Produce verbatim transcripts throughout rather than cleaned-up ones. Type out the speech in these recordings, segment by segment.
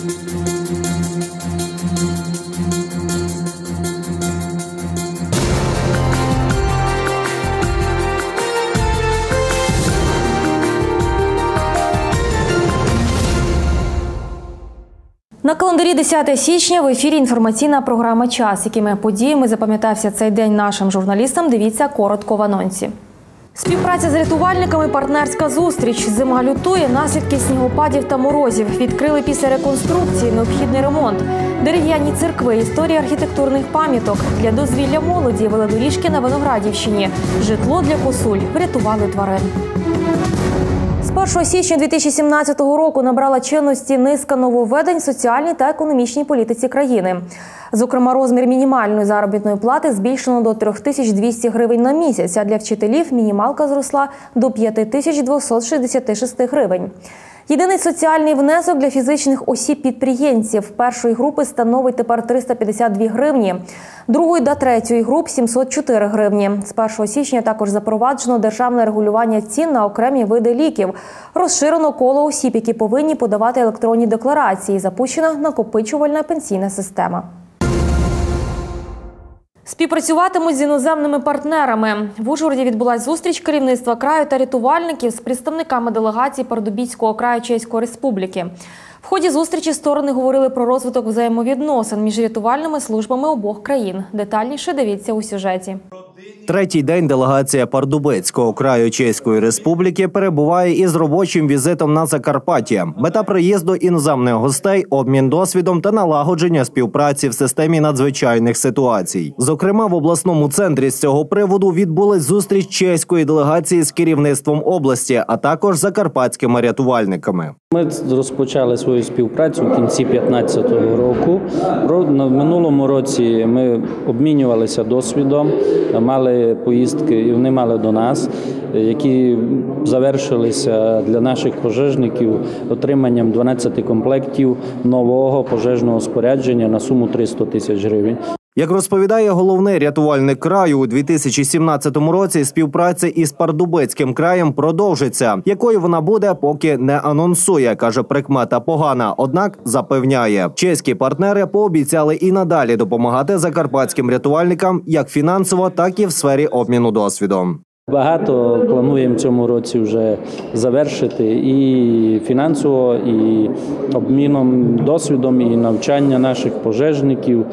На календарі десяте січня в ефірі інформаційна програма «Час». Якими подіями запам'ятався цей день нашим журналістам, дивіться коротко в анонсі. Співпраця з рятувальниками, партнерська зустріч. Зима лютує, наслідки снігопадів та морозів. Відкрили після реконструкції необхідний ремонт. Дерев'яні церкви, історія архітектурних пам'яток. Для дозвілля молоді велодоріжки на Виноградівщині. Житло для косуль. Врятували тварин. З першого січня дві тисячі сімнадцятого року набрала чинності низка нововведень в соціальній та економічній політиці країни. Зокрема, розмір мінімальної заробітної плати збільшено до три тисячі двісті гривень на місяць, а для вчителів мінімалка зросла до п'ять тисяч двісті шістдесят шість гривень. Єдиний соціальний внесок для фізичних осіб-підприємців першої групи становить тепер триста п'ятдесят дві гривні, другої та третьої груп – сімсот чотири гривні. З першого січня також запроваджено державне регулювання цін на окремі види ліків. Розширено коло осіб, які повинні подавати електронні декларації. Запущена накопичувальна пенсійна система. Співпрацюватимуть з іноземними партнерами. В Ужгороді відбулася зустріч керівництва краю та рятувальників з представниками делегації Пардубіцького краю Чеської Республіки. В ході зустрічі сторони говорили про розвиток взаємовідносин між рятувальними службами обох країн. Детальніше дивіться у сюжеті. Третій день делегація Пардубицького краю Чеської Республіки перебуває із робочим візитом на Закарпаття. Мета приїзду іноземних гостей – обмін досвідом та налагодження співпраці в системі надзвичайних ситуацій. Зокрема, в обласному центрі з цього приводу відбулась зустріч чеської делегації з керівництвом області, а також закарпатськими рятувальниками. Ми розпочали свою співпрацю в кінці дві тисячі п'ятнадцятого року. В минулому році ми обмінювалися досвідом, мали поїздки, і вони мали до нас, які завершилися для наших пожежників отриманням дванадцяти комплектів нового пожежного спорядження на суму триста тисяч гривень. Як розповідає головний рятувальник краю, у дві тисячі сімнадцятому році співпраця із Пардубицьким краєм продовжиться. Якою вона буде, поки не анонсує, каже, прикмета погана. Однак запевняє, чеські партнери пообіцяли і надалі допомагати закарпатським рятувальникам як фінансово, так і в сфері обміну досвідом. Багато плануємо в цьому році вже завершити і фінансово, і обміном досвідом, і навчання наших пожежників.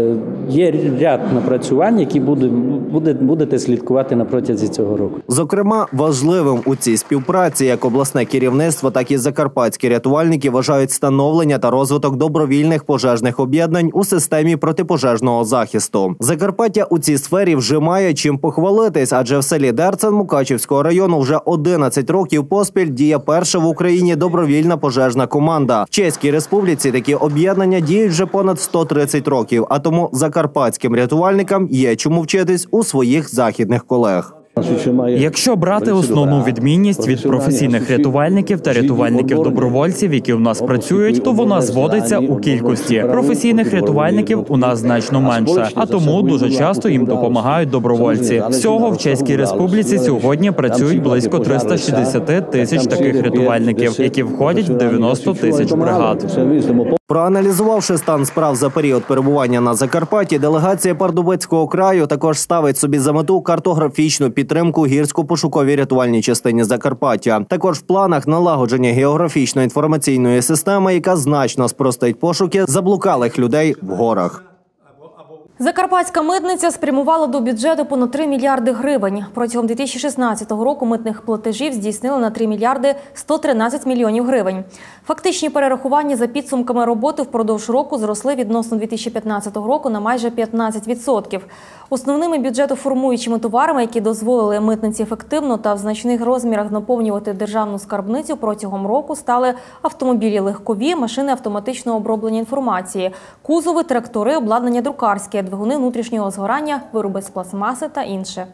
Є ряд напрацювань, які будете слідкувати на протязі цього року. Зокрема, важливим у цій співпраці як обласне керівництво, так і закарпатські рятувальники вважають становлення та розвиток добровільних пожежних об'єднань у системі протипожежного захисту. Закарпаття у цій сфері вже має чим похвалитись, адже в селі Дерцен Мукачівського району вже одинадцять років поспіль діє перша в Україні добровільна пожежна команда. В Чеській Республіці такі об'єднання діють вже понад сто тридцять років, а тому закарпатським рятувальникам є чому вчитись у своїх західних колег. Якщо брати основну відмінність від професійних рятувальників та рятувальників-добровольців, які у нас працюють, то вона зводиться у кількості. Професійних рятувальників у нас значно менше, а тому дуже часто їм допомагають добровольці. Всього в Чеській Республіці сьогодні працюють близько триста шістдесят тисяч таких рятувальників, які входять в дев'яносто тисяч бригад. Проаналізувавши стан справ за період перебування на Закарпатті, делегація Пардубицького краю також ставить собі за мету картографічну підтримку гірсько-пошуковій рятувальній частині Закарпаття. Також в планах налагодження географічно-інформаційної системи, яка значно спростить пошуки заблукалих людей в горах. Закарпатська митниця спрямувала до бюджету понад три мільярди гривень. Протягом дві тисячі шістнадцятого року митних платежів здійснили на три мільярди сто тринадцять мільйонів гривень. Фактичні перерахування за підсумками роботи впродовж року зросли відносно дві тисячі п'ятнадцятого року на майже п'ятнадцять відсотків. Основними бюджетоформуючими товарами, які дозволили митниці ефективно та в значних розмірах наповнювати державну скарбницю протягом року, стали автомобілі легкові, машини автоматичного оброблення інформації, кузови, трактори, обладнання друкарське, двигуни внутрішнього згорання, вироби з пластмаси та інше.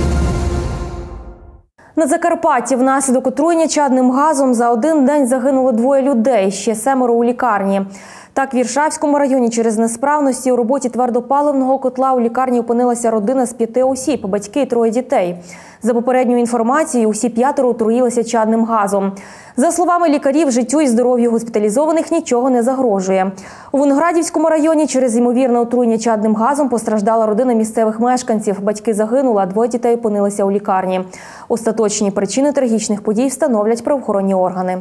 На Закарпатті внаслідок отруєння чадним газом за один день загинули двоє людей, ще семеро у лікарні. Так, в Іршавському районі через несправності у роботі твердопаливного котла у лікарні опинилася родина з п'яти осіб, батьки і троє дітей. За попередньою інформацією, усі п'ятеро отруїлися чадним газом. За словами лікарів, життю і здоров'ю госпіталізованих нічого не загрожує. У Виноградівському районі через ймовірне отруєння чадним газом постраждала родина місцевих мешканців. Батьки загинули, а двоє дітей опинилися у лікарні. Остаточні причини трагічних подій встановлять правоохоронні органи.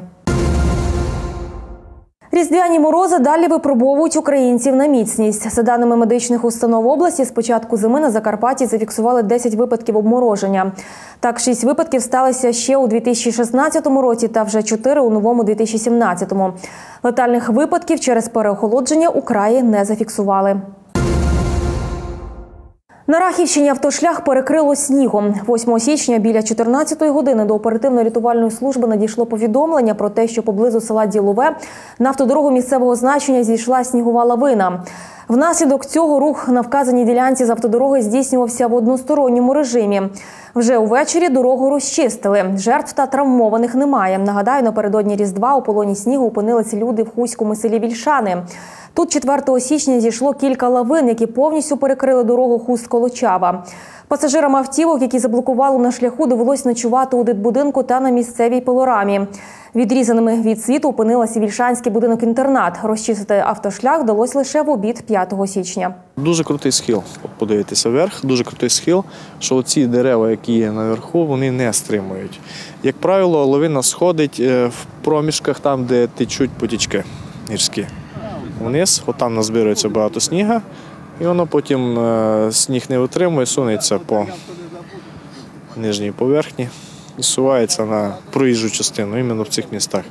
Різдвяні морози далі випробовують українців на міцність. За даними медичних установ області, з початку зими на Закарпатті зафіксували десять випадків обмороження. Так, шість випадків сталося ще у дві тисячі шістнадцятому році та вже чотири у новому дві тисячі сімнадцятому. Летальних випадків через переохолодження у краї не зафіксували. На Рахівщині автошлях перекрило снігом. восьмого січня біля чотирнадцятої години до оперативно-рятувальної служби надійшло повідомлення про те, що поблизу села Ділове на автодорогу місцевого значення зійшла снігова лавина. Внаслідок цього рух на вказаній ділянці з автодороги здійснювався в односторонньому режимі. Вже увечері дорогу розчистили. Жертв та травмованих немає. Нагадаю, напередодні Різдва у полоні снігу опинилися люди в хуському селі Вільшани. Тут четвертого січня зійшло кілька лавин, які повністю перекрили дорогу Хуст-Колочава. Пасажирам автівок, які заблокували на шляху, довелось ночувати у дитбудинку та на місцевій пилорамі. Відрізаними від світу опинилася Вільшанський будинок-інтернат. Розчистити автошлях вдалося лише в обід п'ятого січня. Дуже крутий схил, подивитися вверх, дуже крутий схил, що оці дерева, які є наверху, вони не стримують. Як правило, лавина сходить в проміжках там, де течуть потічки гірські. Вниз, от там назбирується багато снігу, і воно потім сніг не витримує, сунеться по нижній поверхні і сувається на проїжджу частину, іменно в цих містах.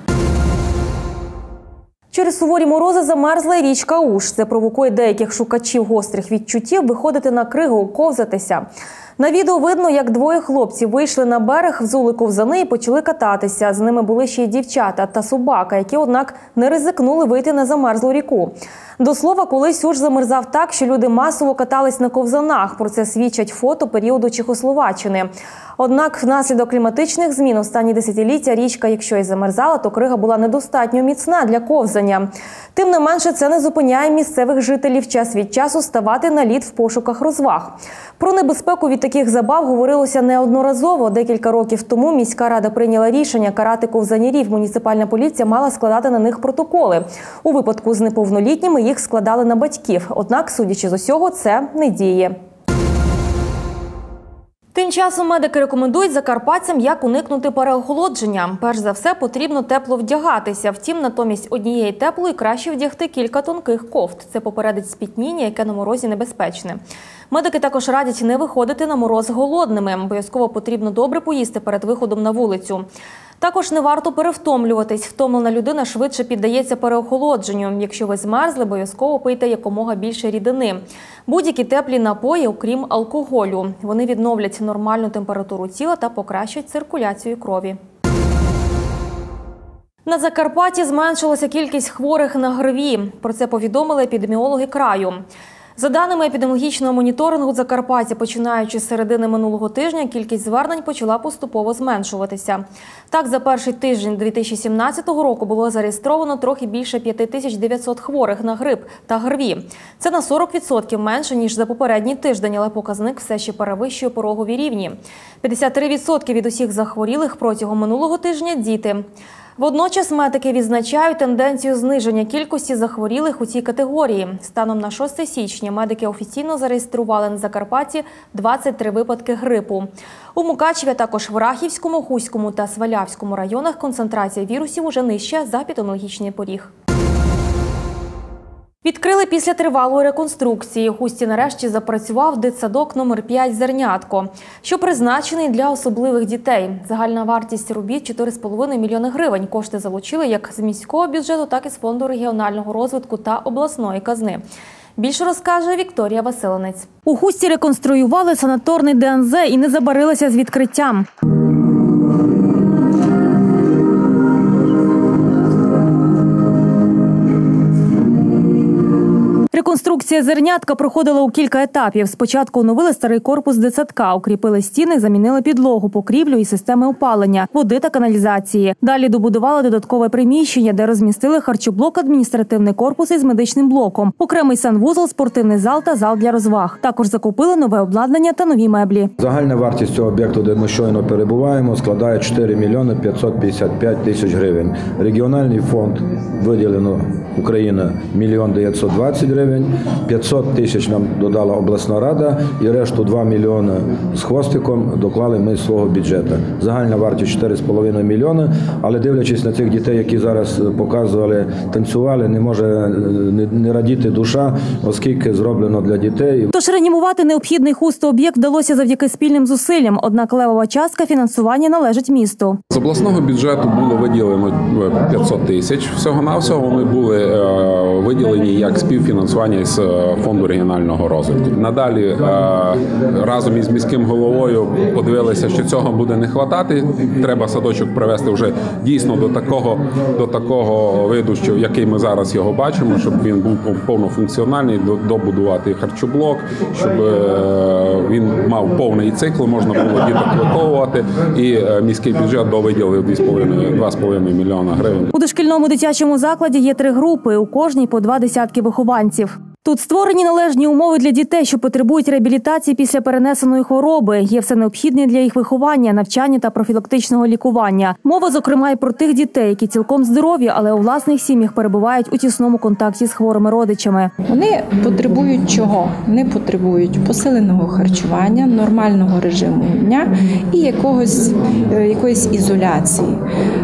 Через суворі морози замерзла і річка Уж. Це провокує деяких шукачів гострих відчуттів виходити на кригу, ковзатися. На відео видно, як двоє хлопців вийшли на берег, взули ковзани і почали кататися. З ними були ще й дівчата та собака, які, однак, не ризикнули вийти на замерзлу ріку. До слова, колись Уж замерзав так, що люди масово катались на ковзанах. Про це свідчать фото періоду Чехословаччини. Однак внаслідок кліматичних змін останні десятиліття річка, якщо й замерзала, то крига була недостатньо міцна для ковзання. Тим не менше, це не зупиняє місцевих жителів час від часу ставати на лід в пошуках розваг. Про небезпеку від таких забав говорилося неодноразово. Декілька років тому міська рада прийняла рішення карати ковзанірів. Муніципальна поліція мала складати на них протоколи. У випадку з неповнолітніми їх складали на батьків. Однак, судячи з усього, це не діє. Тим часом медики рекомендують закарпатцям, як уникнути переохолодження. Перш за все, потрібно тепло вдягатися. Втім, натомість однієї теплої краще вдягти кілька тонких кофт. Це попередить спітніння, яке на морозі небезпечне. Медики також радять не виходити на мороз голодними. Обов'язково потрібно добре поїсти перед виходом на вулицю. Також не варто перевтомлюватись. Втомлена людина швидше піддається переохолодженню. Якщо ви змерзли, обов'язково пийте якомога більше рідини. Будь-які теплі напої, окрім алкоголю. Вони відновлять нормальну температуру тіла та покращать циркуляцію крові. На Закарпатті зменшилася кількість хворих на ГРВІ. Про це повідомили епідеміологи краю. За даними епідеміологічного моніторингу Закарпаття, починаючи з середини минулого тижня, кількість звернень почала поступово зменшуватися. Так, за перший тиждень дві тисячі сімнадцятого року було зареєстровано трохи більше п'ять тисяч дев'ятсот хворих на грип та ГРВІ. Це на сорок відсотків менше, ніж за попередній тиждень, але показник все ще перевищує порогові рівні. п'ятдесят три відсотки від усіх захворілих протягом минулого тижня – діти. Водночас медики відзначають тенденцію зниження кількості захворілих у цій категорії. Станом на шосте січня медики офіційно зареєстрували на Закарпатті двадцять три випадки грипу. У Мукачеві, а також в Рахівському, Хуському та Свалявському районах концентрація вірусів уже нижча за епідеміологічний поріг. Відкрили після тривалої реконструкції. У Хусті нарешті запрацював дитсадок номер п'ять «Зернятко», що призначений для особливих дітей. Загальна вартість робіт – чотири з половиною мільйони гривень. Кошти залучили як з міського бюджету, так і з Фонду регіонального розвитку та обласної казни. Більше розкаже Вікторія Василенець. У Хусті реконструювали санаторний Д Н З і не забарилися з відкриттям. Реконструкція зернятка проходила у кілька етапів. Спочатку оновили старий корпус дитсадка, укріпили стіни, замінили підлогу, покрівлю і системи опалення, води та каналізації. Далі добудували додаткове приміщення, де розмістили харчоблок, адміністративний корпус із медичним блоком, окремий санвузол, спортивний зал та зал для розваг. Також закупили нове обладнання та нові меблі. Загальна вартість цього об'єкту, де ми щойно перебуваємо, складає чотири мільйони п'ятсот п'ятдесят п'ять тисяч гривень. Регіональний фонд виділено Україна мільйон дев'ятсот двадцять гривень, п'ятсот тисяч нам додала обласна рада і решту два мільйони з хвостиком доклали ми з свого бюджету. Загальна вартість чотири з половиною мільйони, але дивлячись на цих дітей, які зараз показували, танцювали, не може не радіти душа, оскільки зроблено для дітей. Тож реанімувати необхідний хусто-об'єкт вдалося завдяки спільним зусиллям, однак левова частка фінансування належить місту. З обласного бюджету було виділено п'ятсот тисяч всього-навсього. Вони були виділені як співфінансування з фонду регіонального розвитку. Надалі разом із міським головою подивилися, що цього буде не вистачати. Треба садочок привести вже дійсно до такого, до такого виду, що який ми зараз його бачимо, щоб він був повнофункціональний, добудувати харчоблок, щоб він мав повний цикл, можна було діток виховувати, і міський бюджет довиділив два з половиною мільйона гривень. У дошкільному дитячому закладі є три групи, у кожній по два десятки вихованців. Тут створені належні умови для дітей, що потребують реабілітації після перенесеної хвороби. Є все необхідне для їх виховання, навчання та профілактичного лікування. Мова, зокрема, і про тих дітей, які цілком здорові, але у власних сім'ях перебувають у тісному контакті з хворими родичами. Вони потребують чого? Вони потребують посиленого харчування, нормального режиму дня і якогось, якоїсь ізоляції.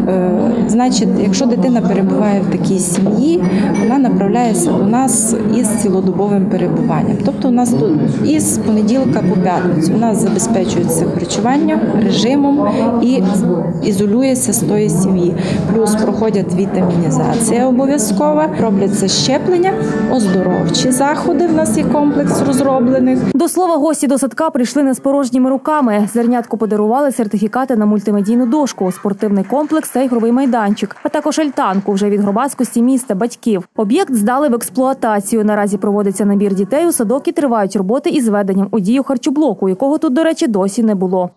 Значить, якщо дитина перебуває в такій сім'ї, вона направляється до нас із цілодобовим перебуванням. Тобто у нас тут із понеділка по п'ятницю у нас забезпечується харчування, режимом і ізолюється з тої сім'ї. Плюс проходять вітамінізація обов'язкова, робляться щеплення, оздоровчі заходи, в нас є комплекс розроблених. До слова, гості до садка прийшли не з порожніми руками. Зернятку подарували сертифікати на мультимедійну дошку, спортивний комплекс та ігровий майданчик, а також альтанку вже від громадськості міста, батьків. Об'єкт здали в експлуатацію. Наразі проводиться набір дітей у садок і тривають роботи із введенням у дію харчоблоку, якого тут, до речі, досі не було.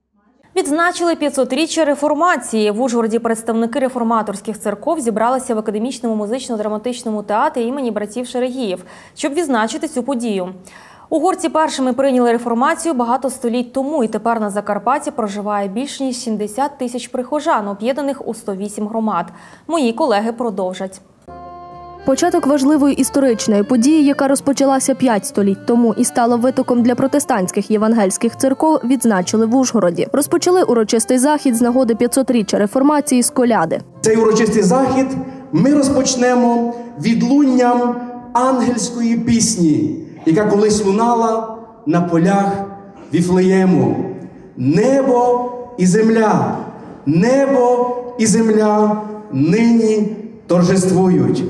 Відзначили п'ятсотріччя реформації. В Ужгороді представники реформаторських церков зібралися в академічному музично-драматичному театрі імені братів Шерегіїв, щоб відзначити цю подію. Угорці першими прийняли реформацію багато століть тому, і тепер на Закарпатті проживає більш ніж сімдесят тисяч прихожан, об'єднаних у сто вісім громад. Мої колеги продовжать. Початок важливої історичної події, яка розпочалася п'ять століть тому і стала витоком для протестантських євангельських церков, відзначили в Ужгороді. Розпочали урочистий захід з нагоди п'ятсотріччя реформації з коляди. Цей урочистий захід ми розпочнемо відлунням ангельської пісні, яка колись лунала на полях Віфлеєму. Небо і земля, небо і земля нині торжествують.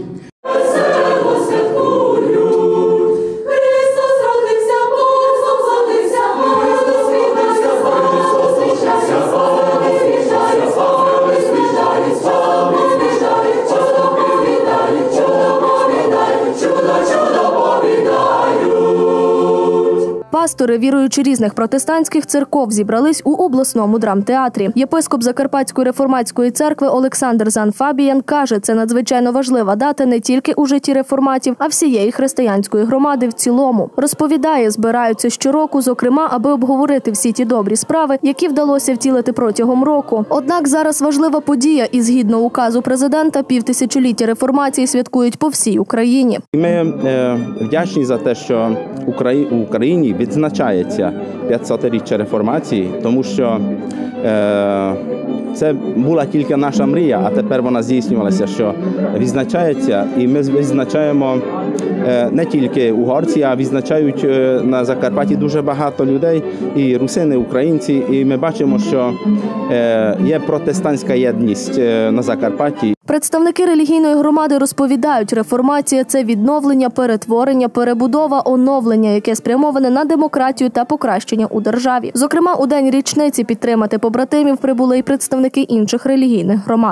Пастори, віруючи різних протестантських церков, зібрались у обласному драмтеатрі. Єпископ Закарпатської реформатської церкви Олександр Зан-Фабіян каже, це надзвичайно важлива дата не тільки у житті реформатів, а всієї християнської громади в цілому. Розповідає, збираються щороку, зокрема, аби обговорити всі ті добрі справи, які вдалося втілити протягом року. Однак зараз важлива подія і, згідно указу президента, півтисячоліття реформації святкують по всій Україні. Ми е, вдячні за те, що в Україні відзначається п'ятсотріччя реформації, тому що е, це була тільки наша мрія, а тепер вона здійснювалася, що відзначається, і ми відзначаємо е, не тільки угорці, а відзначають е, на Закарпатті дуже багато людей, і русини, українці, і ми бачимо, що е, є протестантська єдність е, на Закарпатті. Представники релігійної громади розповідають, реформація – це відновлення, перетворення, перебудова, оновлення, яке спрямоване на демократію та покращення у державі. Зокрема, у день річниці підтримати побратимів прибули й представники інших релігійних громад.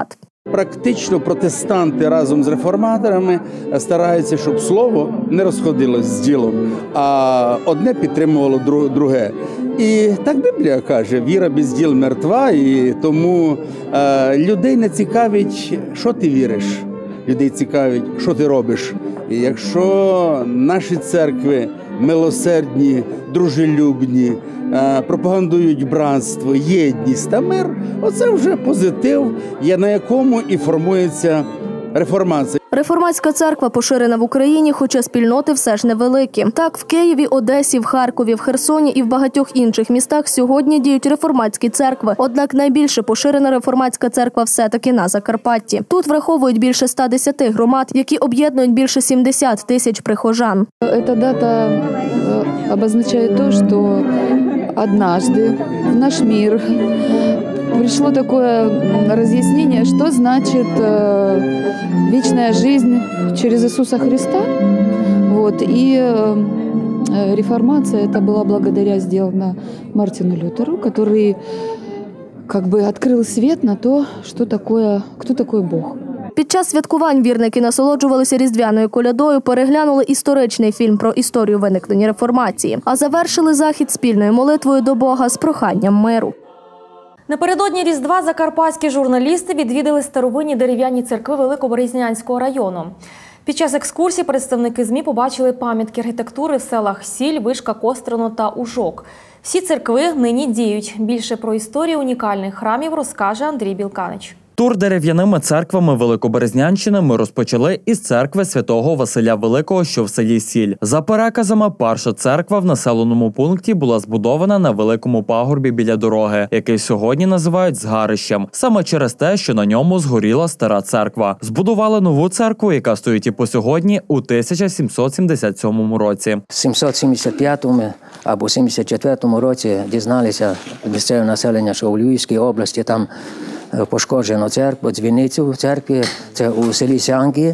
Практично протестанти разом з реформаторами стараються, щоб слово не розходилось з ділом, а одне підтримувало друге. І так Біблія каже, віра без діл мертва, і тому е, людей не цікавить, що ти віриш, людей цікавить, що ти робиш. І якщо наші церкви милосердні, дружелюбні, е, пропагандують братство, єдність та мир, оце вже позитив, є на якому і формується реформація. Реформатська церква поширена в Україні, хоча спільноти все ж невеликі. Так, в Києві, Одесі, в Харкові, в Херсоні і в багатьох інших містах сьогодні діють реформатські церкви. Однак найбільше поширена реформатська церква все-таки на Закарпатті. Тут враховують більше ста десяти громад, які об'єднують більше сімдесят тисяч прихожан. Ця дата означає те, що однажды в наш мир пришло такое разъяснение, что значит э, вечная жизнь через Иисуса Христа. Вот. И э, реформация это была благодаря сделана Мартину Лютеру, который как бы открыл свет на то, что такое, кто такой Бог. Під час святкувань вірники насолоджувалися різдвяною колядою, переглянули історичний фільм про історію виникнення реформації, а завершили захід спільною молитвою до Бога з проханням миру. Напередодні Різдва закарпатські журналісти відвідали старовинні дерев'яні церкви Великоберезнянського району. Під час екскурсії представники ЗМІ побачили пам'ятки архітектури в селах Сіль, Вишка, Кострено та Ужок. Всі церкви нині діють. Більше про історію унікальних храмів розкаже Андрій Білканич. Тур дерев'яними церквами Великоберезнянщини ми розпочали із церкви святого Василя Великого, що в селі Сіль. За переказами, перша церква в населеному пункті була збудована на великому пагорбі біля дороги, який сьогодні називають Згарищем, саме через те, що на ньому згоріла стара церква. Збудували нову церкву, яка стоїть і по сьогодні, у тисяча сімсот сімдесят сьомому році. В сімсот сімдесят п'ятому або сімдесят четвертому році дізналися місцеве населення, що у Львівській області там пошкоджено церкву, дзвіницю в церкві, це у селі Сянки.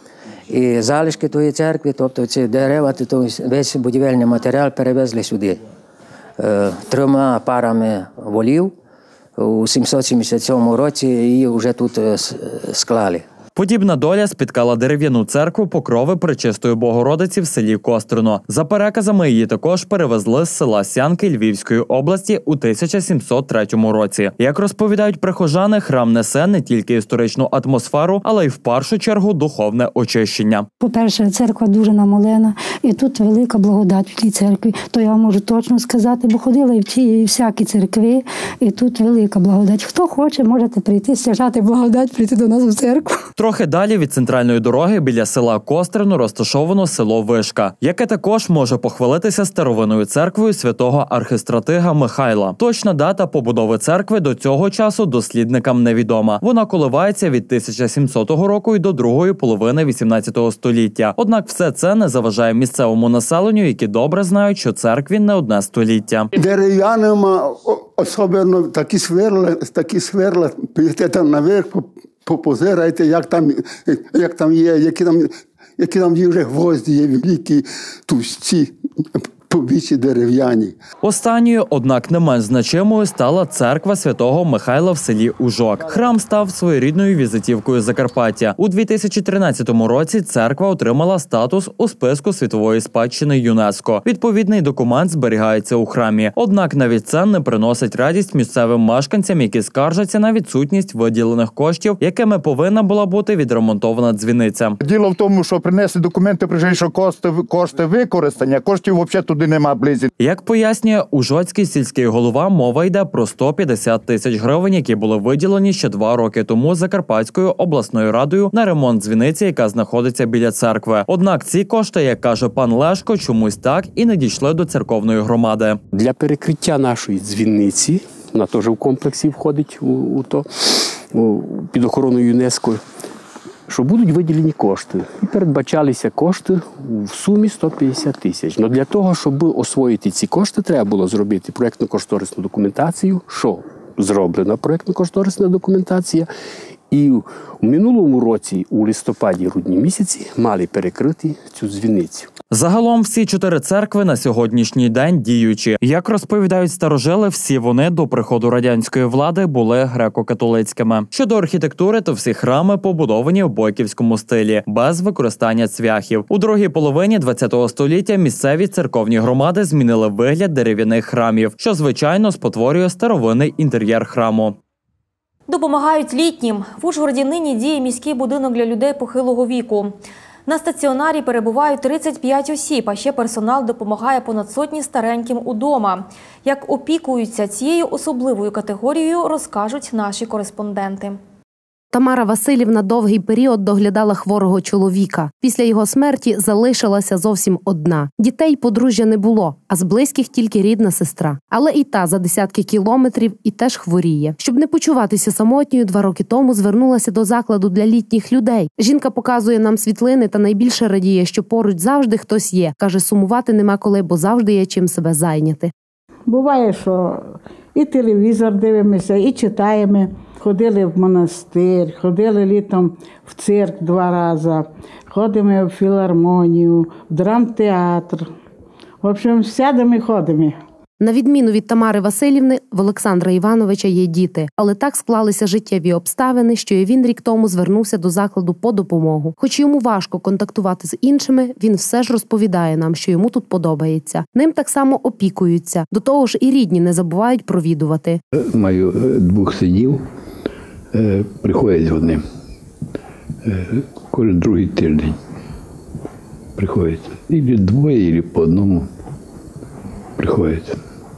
І залишки тої церкви, тобто ці дерева, весь будівельний матеріал перевезли сюди. Трьома парами волів у сімсот сімдесят сьомому році її вже тут склали. Подібна доля спіткала дерев'яну церкву Покрови Пречистої Богородиці в селі Кострено. За переказами, її також перевезли з села Сянки Львівської області у тисяча сімсот третьому році. Як розповідають прихожани, храм несе не тільки історичну атмосферу, але й в першу чергу духовне очищення. По-перше, церква дуже намолена, і тут велика благодать в тій церкві. То я можу точно сказати, бо ходила і в ті і всякі церкви, і тут велика благодать. Хто хоче, можете прийти, стяжати благодать, прийти до нас в церкву. Трохи далі від центральної дороги біля села Кострено розташовано село Вишка, яке також може похвалитися старовинною церквою святого архистратига Михайла. Точна дата побудови церкви до цього часу дослідникам невідома. Вона коливається від тисяча сімсотого року і до другої половини вісімнадцятого століття. Однак все це не заважає місцевому населенню, які добре знають, що церкві не одне століття. Дерев'яними, особливо такі сверла, такі сверла, підете там наверх, попозирайте, як там, як там є, які там, які там є вже гвозді, є великі, товсті, побічі дерев'яні. Останньою, однак не менш значимою, стала церква святого Михайла в селі Ужок. Храм став своєрідною візитівкою Закарпаття. У дві тисячі тринадцятому році церква отримала статус у списку світової спадщини ЮНЕСКО. Відповідний документ зберігається у храмі. Однак навіть це не приносить радість місцевим мешканцям, які скаржаться на відсутність виділених коштів, якими повинна була бути відремонтована дзвіниця. Діло в тому, що принесли документи, прийшли, що кошти, кошти використання, коштів взагалі туди нема близько. Як пояснює ужгородський сільський голова, мова йде про сто п'ятдесят тисяч гривень, які були виділені ще два роки тому Закарпатською обласною радою на ремонт дзвіниці, яка знаходиться біля церкви. Однак ці кошти, як каже пан Лешко, чомусь так і не дійшли до церковної громади. Для перекриття нашої дзвіниці, вона теж в комплексі входить у, у то, у, під охороною ЮНЕСКО, що будуть виділені кошти. І передбачалися кошти в сумі сто п'ятдесят тисяч. Но для того, щоб освоїти ці кошти, треба було зробити проєктно-кошторисну документацію, що зроблена проєктно-кошторисна документація. І в минулому році, у листопаді-грудні місяці, мали перекрити цю дзвіницю. Загалом всі чотири церкви на сьогоднішній день діючі. Як розповідають старожили, всі вони до приходу радянської влади були греко-католицькими. Щодо архітектури, то всі храми побудовані в бойківському стилі, без використання цвяхів. У другій половині ХХ століття місцеві церковні громади змінили вигляд дерев'яних храмів, що, звичайно, спотворює старовинний інтер'єр храму. Допомагають літнім. В Ужгороді нині діє міський будинок для людей похилого віку. На стаціонарі перебувають тридцять п'ять осіб, а ще персонал допомагає понад сотні стареньким удома. Як опікуються цією особливою категорією, розкажуть наші кореспонденти. Тамара Василівна довгий період доглядала хворого чоловіка. Після його смерті залишилася зовсім одна. Дітей подружжя не було, а з близьких тільки рідна сестра. Але і та за десятки кілометрів і теж хворіє. Щоб не почуватися самотньою, два роки тому звернулася до закладу для літніх людей. Жінка показує нам світлини та найбільше радіє, що поруч завжди хтось є. Каже, сумувати нема коли, бо завжди є чим себе зайняти. Буває, що і телевізор дивимося, і читаємо. Ходили в монастир, ходили літом в цирк два рази, ходимо в філармонію, в драмтеатр. В общем, сядемо і ходимо. На відміну від Тамари Василівни, в Олександра Івановича є діти. Але так склалися життєві обставини, що і він рік тому звернувся до закладу по допомогу. Хоч йому важко контактувати з іншими, він все ж розповідає нам, що йому тут подобається. Ним так само опікуються. До того ж і рідні не забувають провідувати. Маю двох синів, приходять вони кожен другий тиждень. Приходять. Ілі двоє, ілі по одному приходять.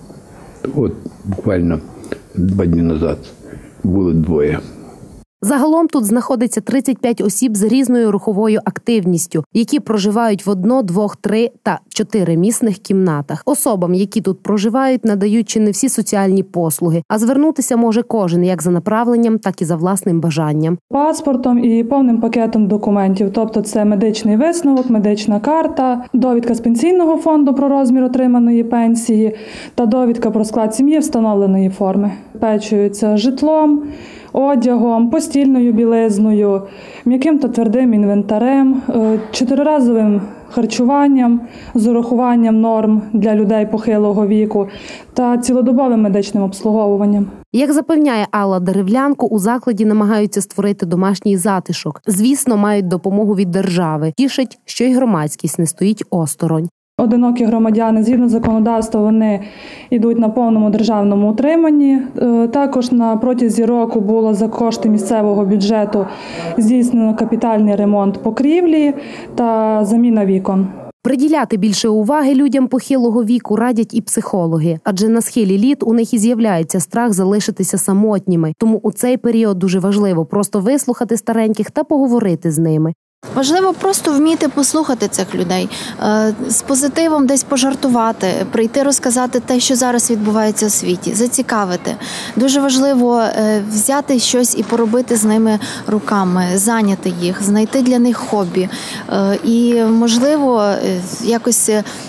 От буквально два дні назад було двоє. Загалом тут знаходиться тридцять п'ять осіб з різною руховою активністю, які проживають в одно, двох, три та чотиримісних кімнатах. Особам, які тут проживають, надають чи не всі соціальні послуги, а звернутися може кожен як за направленням, так і за власним бажанням. Паспортом і повним пакетом документів, тобто це медичний висновок, медична карта, довідка з пенсійного фонду про розмір отриманої пенсії та довідка про склад сім'ї встановленої форми. Забезпечуються житлом, одягом, постільною білизною, м'яким та твердим інвентарем, чотириразовим харчуванням з урахуванням норм для людей похилого віку та цілодобовим медичним обслуговуванням. Як запевняє Алла Деревлянко, у закладі намагаються створити домашній затишок. Звісно, мають допомогу від держави. Тішить, що й громадськість не стоїть осторонь. Одинокі громадяни, згідно законодавства, вони йдуть на повному державному утриманні. Також на протязі року було за кошти місцевого бюджету здійснено капітальний ремонт покрівлі та заміна вікон. Приділяти більше уваги людям похилого віку радять і психологи, адже на схилі літ у них і з'являється страх залишитися самотніми. Тому у цей період дуже важливо просто вислухати стареньких та поговорити з ними. Важливо просто вміти послухати цих людей, з позитивом десь пожартувати, прийти розказати те, що зараз відбувається у світі, зацікавити. Дуже важливо взяти щось і поробити з ними руками, зайняти їх, знайти для них хобі. І, можливо, якось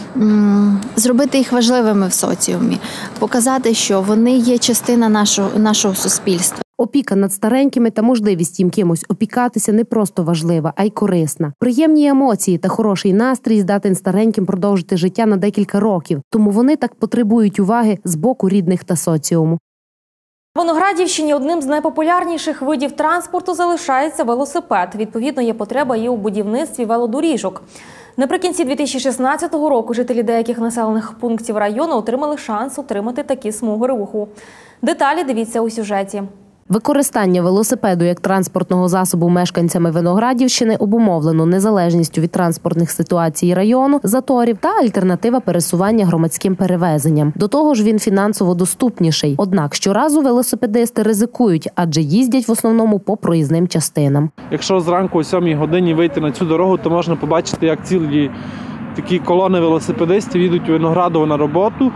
зробити їх важливими в соціумі, показати, що вони є частина нашого, нашого суспільства. Опіка над старенькими та можливість їм кимось опікатися не просто важлива, а й корисна. Приємні емоції та хороший настрій здатен стареньким продовжити життя на декілька років, тому вони так потребують уваги з боку рідних та соціуму. В Виноградівщині одним з найпопулярніших видів транспорту залишається велосипед. Відповідно, є потреба і у будівництві велодоріжок. Наприкінці дві тисячі шістнадцятого року жителі деяких населених пунктів району отримали шанс отримати такі смуги руху. Деталі дивіться у сюжеті. Використання велосипеду як транспортного засобу мешканцями Виноградівщини обумовлено незалежністю від транспортних ситуацій району, заторів та альтернатива пересування громадським перевезенням. До того ж, він фінансово доступніший. Однак щоразу велосипедисти ризикують, адже їздять в основному по проїзним частинам. Якщо зранку о сьомій годині вийти на цю дорогу, то можна побачити, як цілі такі колони велосипедистів їдуть у Виноградово на роботу.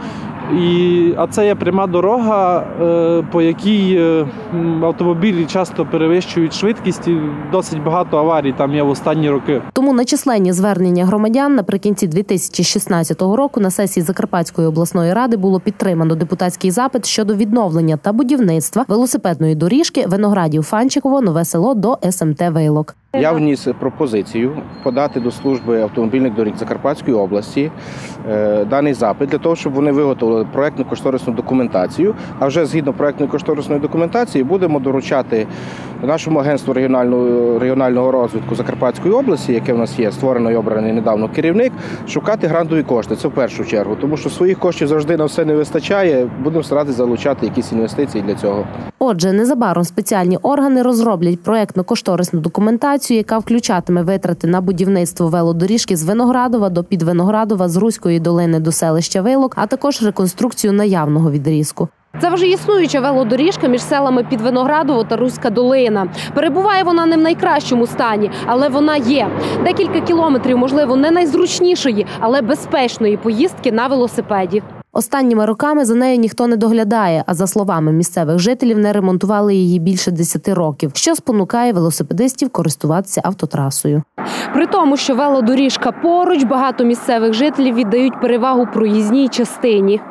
І, а це є пряма дорога, по якій автомобілі часто перевищують швидкість і досить багато аварій там є в останні роки. Тому на численні звернення громадян наприкінці дві тисячі шістнадцятого року на сесії Закарпатської обласної ради було підтримано депутатський запит щодо відновлення та будівництва велосипедної доріжки Виноградів-Фанчиково, Нове Село до ес ем те Вейлок. Я вніс пропозицію подати до служби автомобільних доріг Закарпатської області е, даний запит для того, щоб вони виготовили проєктно-кошторисну документацію. А вже згідно проєктно-кошторисної документації будемо доручати нашому агентству регіонального, регіонального розвитку Закарпатської області, яке в нас є, створений і обраний недавно керівник, шукати грантові кошти. Це в першу чергу, тому що своїх коштів завжди на все не вистачає. Будемо старатися залучати якісь інвестиції для цього. Отже, незабаром спеціальні органи розроблять проєктно-кошторисну документацію, яка включатиме витрати на будівництво велодоріжки з Виноградова до Підвиноградова, з Руської долини до селища Вейлок, а також реконструкцію наявного відрізку. Це вже існуюча велодоріжка між селами Підвиноградово та Руська долина. Перебуває вона не в найкращому стані, але вона є. Декілька кілометрів, можливо, не найзручнішої, але безпечної поїздки на велосипеді. Останніми роками за нею ніхто не доглядає, а за словами місцевих жителів, не ремонтували її більше десяти років, що спонукає велосипедистів користуватися автотрасою. При тому, що велодоріжка поруч, багато місцевих жителів віддають перевагу проїзній частині.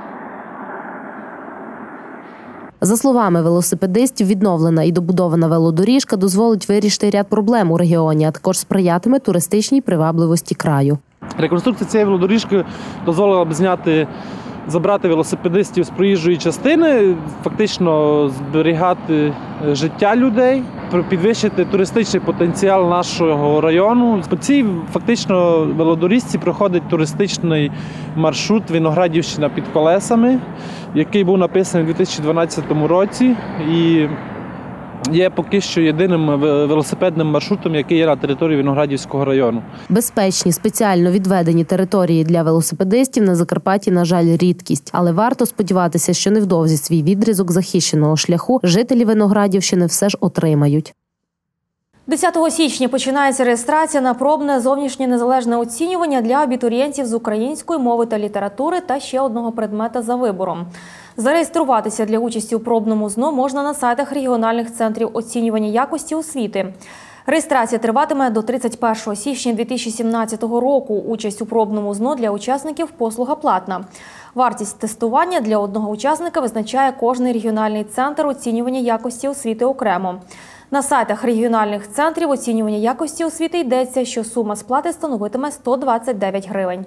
За словами велосипедистів, відновлена і добудована велодоріжка дозволить вирішити ряд проблем у регіоні, а також сприятиме туристичній привабливості краю. Реконструкція цієї велодоріжки дозволила б зняти, забрати велосипедистів з проїжджої частини, фактично зберігати життя людей, підвищити туристичний потенціал нашого району. По цій фактично велодоріжці проходить туристичний маршрут Виноградівщина під колесами, який був написаний у дві тисячі дванадцятому році і є поки що єдиним велосипедним маршрутом, який є на території Виноградівського району. Безпечні, спеціально відведені території для велосипедистів на Закарпатті, на жаль, рідкість. Але варто сподіватися, що невдовзі свій відрізок захищеного шляху жителі Виноградівщини все ж отримають. десятого січня починається реєстрація на пробне зовнішнє незалежне оцінювання для абітурієнтів з української мови та літератури та ще одного предмета за вибором. Зареєструватися для участі у пробному ЗНО можна на сайтах регіональних центрів оцінювання якості освіти. Реєстрація триватиме до тридцять першого січня дві тисячі сімнадцятого року. Участь у пробному ЗНО для учасників – послуга платна. Вартість тестування для одного учасника визначає кожний регіональний центр оцінювання якості освіти окремо. На сайтах регіональних центрів оцінювання якості освіти йдеться, що сума сплати становитиме сто двадцять дев'ять гривень.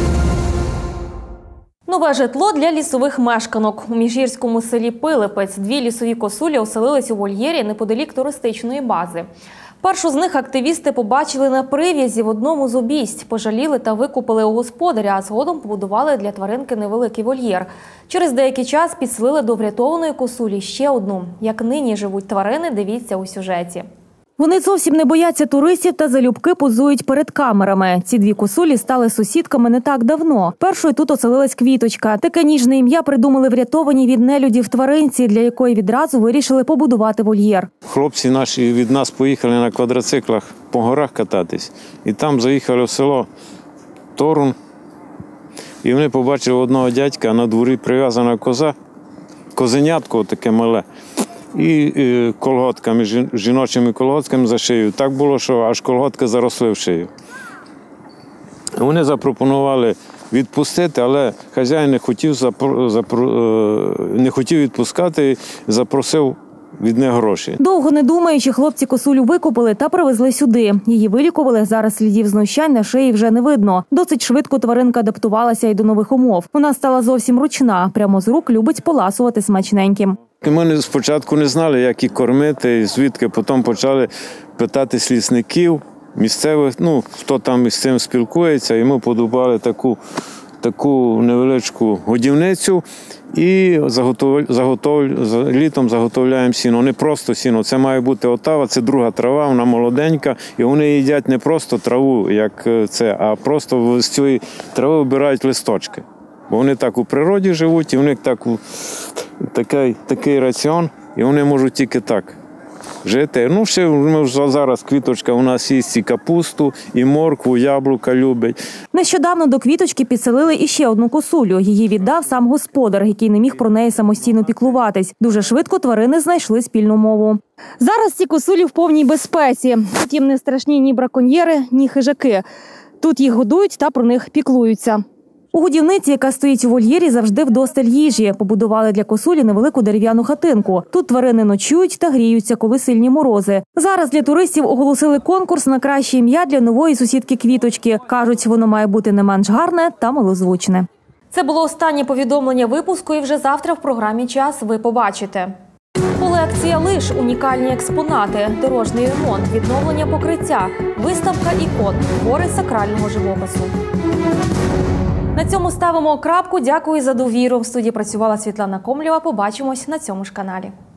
Нове житло для лісових мешканок. У міжгірському селі Пилипець дві лісові косулі оселились у вольєрі неподалік туристичної бази. Першу з них активісти побачили на прив'язі в одному з обійсть, пожаліли та викупили у господаря, а згодом побудували для тваринки невеликий вольєр. Через деякий час підселили до врятованої косулі ще одну. Як нині живуть тварини, дивіться у сюжеті. Вони зовсім не бояться туристів та залюбки позують перед камерами. Ці дві косулі стали сусідками не так давно. Першою тут оселилась Квіточка. Таке ніжне ім'я придумали врятовані від нелюдів тваринці, для якої відразу вирішили побудувати вольєр. Хлопці наші від нас поїхали на квадроциклах по горах кататись. І там заїхали в село Торун. І вони побачили одного дядька, на дворі прив'язана коза, козенятко таке мале. І колготками, жіночими колготками за шию. Так було, що аж колготки заросли в шию. Вони запропонували відпустити, але хазяїн не хотів, запро... Запро... не хотів відпускати, запросив від них гроші. Довго не думаючи, хлопці косулю викупили та привезли сюди. Її вилікували, зараз слідів знущань на шиї вже не видно. Досить швидко тваринка адаптувалася і до нових умов. Вона стала зовсім ручна, прямо з рук любить поласувати смачненьким. Ми спочатку не знали, як їх кормити, звідки потім почали питати лісників, місцевих, ну, хто там із цим спілкується, і ми подобали таку, таку невеличку годівницю і заготов, заготов, літом заготовляємо сіно. Не просто сіно, це має бути отава, це друга трава, вона молоденька, і вони їдять не просто траву, як це, а просто з цієї трави вибирають листочки. Бо вони так у природі живуть, і в них так, такий, такий раціон, і вони можуть тільки так жити. Ну, ще ми вже зараз квіточка у нас їсть і капусту, і моркву, яблука любить. Нещодавно до квіточки підселили іще одну косулю. Її віддав сам господар, який не міг про неї самостійно піклуватись. Дуже швидко тварини знайшли спільну мову. Зараз ці косулі в повній безпеці. Тут їм не страшні ні браконьєри, ні хижаки. Тут їх годують та про них піклуються. У годівниці, яка стоїть у вольєрі, завжди вдосталь їжі. Побудували для косулі невелику дерев'яну хатинку. Тут тварини ночують та гріються, коли сильні морози. Зараз для туристів оголосили конкурс на краще ім'я для нової сусідки Квіточки. Кажуть, воно має бути не менш гарне та милозвучне. Це було останнє повідомлення випуску, і вже завтра в програмі «Час» ви побачите. Колекція лиж, унікальні експонати, дорожній ремонт, відновлення покриття, виставка ікон, твори сакрального живопису. На цьому ставимо крапку. Дякую за довіру. В студії працювала Світлана Комлєва. Побачимось на цьому ж каналі.